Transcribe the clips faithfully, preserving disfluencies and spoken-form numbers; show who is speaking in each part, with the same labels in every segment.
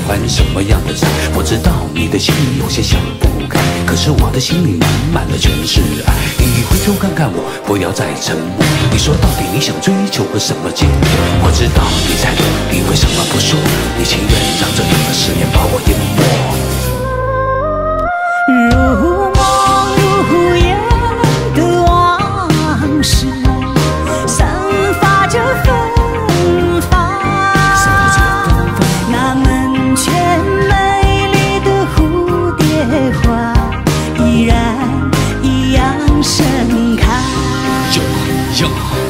Speaker 1: 还什么样的债？我知道你的心里有些想不开，可是我的心里满满的全是爱。你回头看看我，不要再沉默。你说到底你想追求个什么结果？我知道你在躲，你为什么不说？你情愿让这样的思念把我淹没。
Speaker 2: 如梦如烟的往事，散发着芬芳。那门前美丽的蝴蝶花，依然一样盛开。
Speaker 1: 哟哟，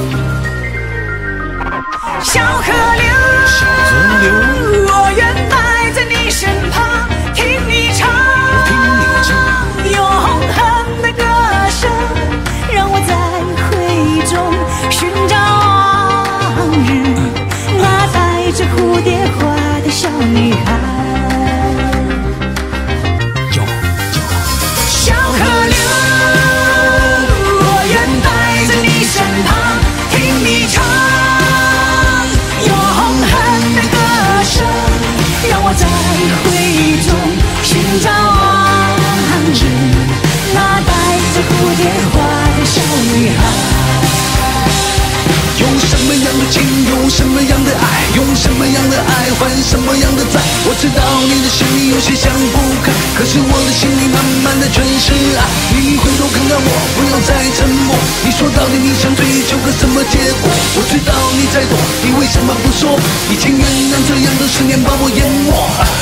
Speaker 2: 小河流，
Speaker 1: 小河流，
Speaker 2: 我愿待在你身旁，听你唱。永恒的歌声，让我在回忆中寻找往日那带着蝴蝶花的小女孩。小河流，我愿待在你身旁，听你唱。永恒的歌声，让我在回忆中寻找往日那带着蝴蝶花的小女孩。
Speaker 1: 用什么样的情，用什么样的爱，用什么样的爱换什么样的债？我知道你的心里有些想不开，可是我的心里满满的全是爱。你回头看看我，不要再沉默。你说到底你想追求个什么结果？我知道你在躲，你为什么不说？你情愿让这样的思念把我淹没。